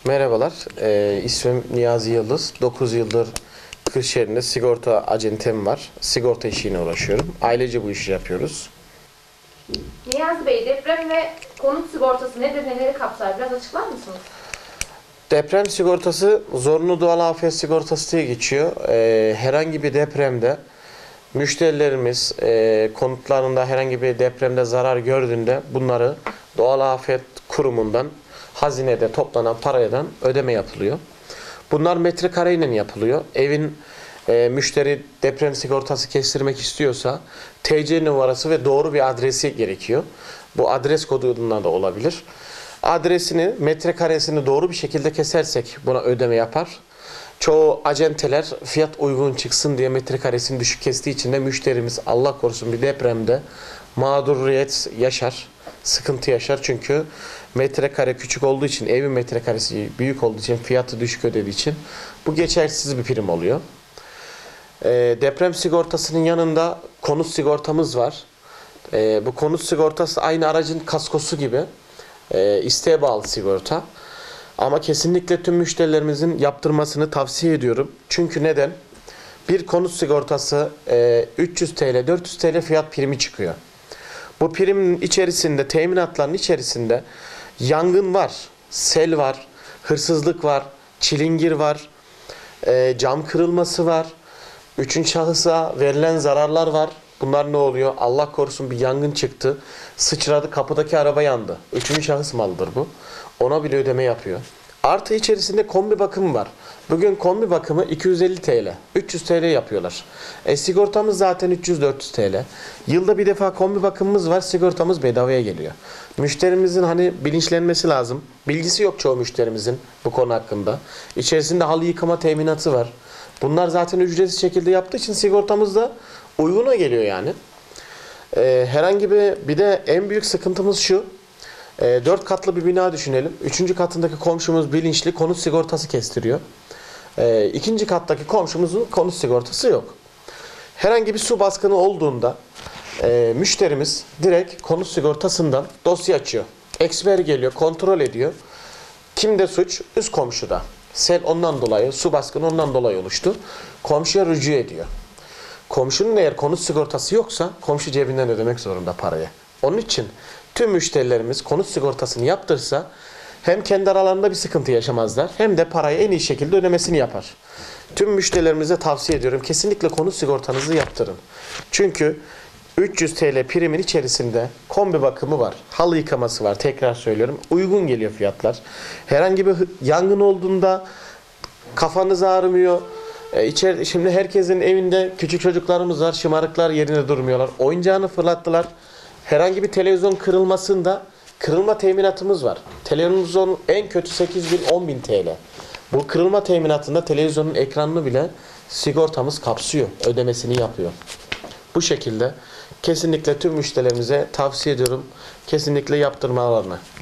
Merhabalar, ismim Niyazi Yıldız. 9 yıldır Kırşehir'de sigorta acentem var. Sigorta işine uğraşıyorum. Ailece bu işi yapıyoruz. Niyazi Bey, deprem ve konut sigortası nedir, neleri kapsar? Biraz açıklar mısınız? Deprem sigortası zorunlu doğal afet sigortası diye geçiyor. Herhangi bir depremde müşterilerimiz konutlarında herhangi bir depremde zarar gördüğünde bunları doğal afet kurumundan hazinede toplanan paradan ödeme yapılıyor. Bunlar metrekareyle yapılıyor. Evin müşteri deprem sigortası kestirmek istiyorsa TC numarası ve doğru bir adresi gerekiyor. Bu adres kodundan da olabilir. Adresini, metrekaresini doğru bir şekilde kesersek buna ödeme yapar. Çoğu acenteler fiyat uygun çıksın diye metrekaresini düşük kestiği için de müşterimiz Allah korusun bir depremde mağduriyet yaşar, sıkıntı yaşar. Çünkü metrekare küçük olduğu için, evin metrekaresi büyük olduğu için, fiyatı düşük ödediği için bu geçersiz bir prim oluyor. Deprem sigortasının yanında konut sigortamız var. Bu konut sigortası aynı aracın kaskosu gibi isteğe bağlı sigorta. Ama kesinlikle tüm müşterilerimizin yaptırmasını tavsiye ediyorum. Çünkü neden? Bir konut sigortası 300 TL, 400 TL fiyat primi çıkıyor. Bu primin içerisinde, teminatların içerisinde yangın var, sel var, hırsızlık var, çilingir var, cam kırılması var, üçüncü şahısa verilen zararlar var. Bunlar ne oluyor? Allah korusun bir yangın çıktı, sıçradı, kapıdaki araba yandı. Üçüncü şahıs malıdır bu. Ona bile ödeme yapıyor. Artı içerisinde kombi bakımı var. Bugün kombi bakımı 250 TL, 300 TL yapıyorlar. Sigortamız zaten 300-400 TL. Yılda bir defa kombi bakımımız var, sigortamız bedavaya geliyor. Müşterimizin bilinçlenmesi lazım. Bilgisi yok çoğu müşterimizin bu konu hakkında. İçerisinde halı yıkama teminatı var. Bunlar zaten ücretsiz şekilde yaptığı için sigortamız da uyguna geliyor yani. Herhangi bir de en büyük sıkıntımız şu. 4 katlı bir bina düşünelim. 3. katındaki komşumuz bilinçli konut sigortası kestiriyor. 2. kattaki komşumuzun konut sigortası yok. Herhangi bir su baskını olduğunda müşterimiz direkt konut sigortasından dosya açıyor. Eksper geliyor, kontrol ediyor. Kimde suç? Üst komşuda. Sel ondan dolayı, su baskını ondan dolayı oluştu. Komşuya rücu ediyor. Komşunun eğer konut sigortası yoksa komşu cebinden ödemek zorunda parayı. Onun için tüm müşterilerimiz konut sigortasını yaptırsa hem kendi aralarında bir sıkıntı yaşamazlar hem de parayı en iyi şekilde ödemesini yapar. Tüm müşterilerimize tavsiye ediyorum. Kesinlikle konut sigortanızı yaptırın. Çünkü 300 TL primin içerisinde kombi bakımı var. Halı yıkaması var. Tekrar söylüyorum. Uygun geliyor fiyatlar. Herhangi bir yangın olduğunda kafanız ağrımıyor. Şimdi herkesin evinde küçük çocuklarımız var. Şımarıklar yerine durmuyorlar. Oyuncağını fırlattılar. Herhangi bir televizyon kırılmasında kırılma teminatımız var. Televizyon en kötü 8.000-10.000 TL. Bu kırılma teminatında televizyonun ekranını bile sigortamız kapsıyor. Ödemesini yapıyor. Bu şekilde kesinlikle tüm müşterilerimize tavsiye ediyorum. Kesinlikle yaptırmalarını.